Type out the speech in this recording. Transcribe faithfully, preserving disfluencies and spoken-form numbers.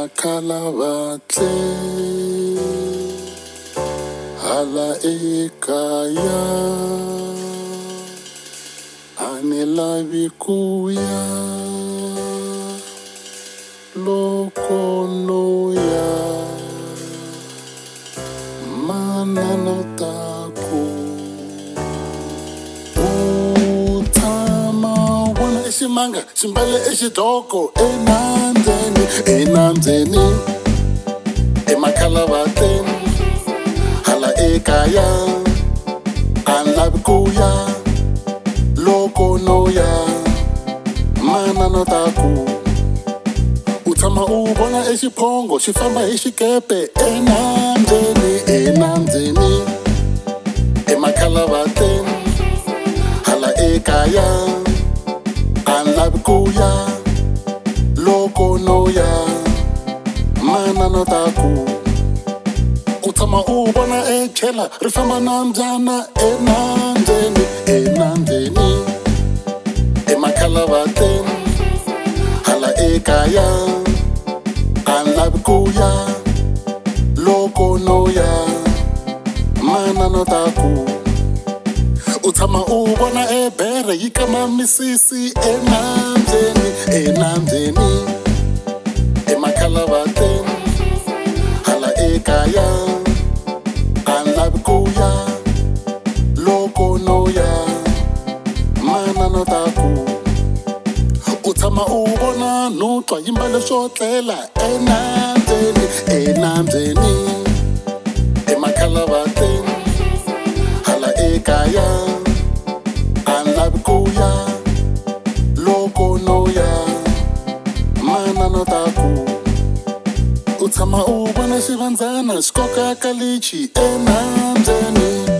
makhalavatle hala ekaya ani lavi kuya loko noya manano taku utama wana eximanga ximbale exidoko enambyeni enambyeni emakhalavatleni hala ekaya ani lavi kuya loko noya manano taku utama u vona exiphongo xi famba hi xikepe enambyeni enambyeni emakhalavatleni hala ekaya ani lavi kuya loko noya manano taku utama u vona echela ri famba nambyana enambyeni enambyeni emakhalavatleni hala ekaya ani lavi kuya loko noya manano taku utama u vona ebere yi kama misisi enambyeni enambyeni emakhalavatleni hala ekaya ani lavi kuya loko noya manano taku utama u vona nutwa yimbale swo tlela enambyeni enambyeni emakhalavatleni hala ekaya ani lavi kuya loko noya manano taku utama u vona xivandzana xi koka kalichi enambyeni